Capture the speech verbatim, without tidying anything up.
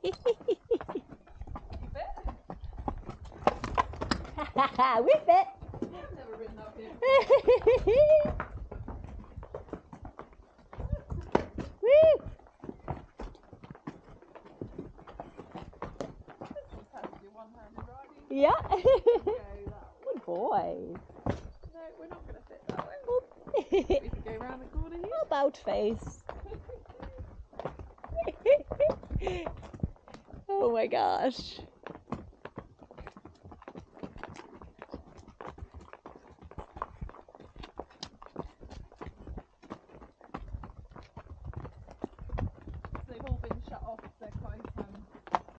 Whip it! I've never ridden up here. Woo! Yeah. Good boy. No, we're not going to fit that way. We can go around the corner here. About face. Oh my gosh.